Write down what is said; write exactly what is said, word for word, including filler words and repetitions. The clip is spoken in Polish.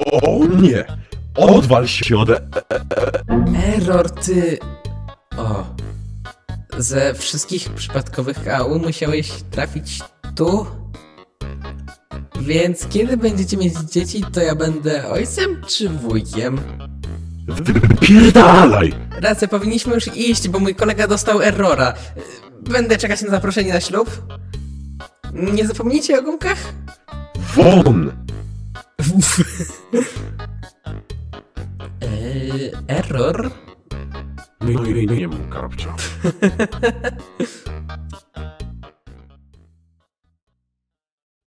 O nie! Odwal się ode... Error, ty... O. Ze wszystkich przypadkowych A U musiałeś trafić tu? Więc kiedy będziecie mieć dzieci, to ja będę ojcem czy wujkiem? Wypierdalaj! Racja, powinniśmy już iść, bo mój kolega dostał errora. Będę czekać na zaproszenie na ślub. Nie zapomnijcie o gumkach? Won! eee, error? No i nie mów, Karpcia.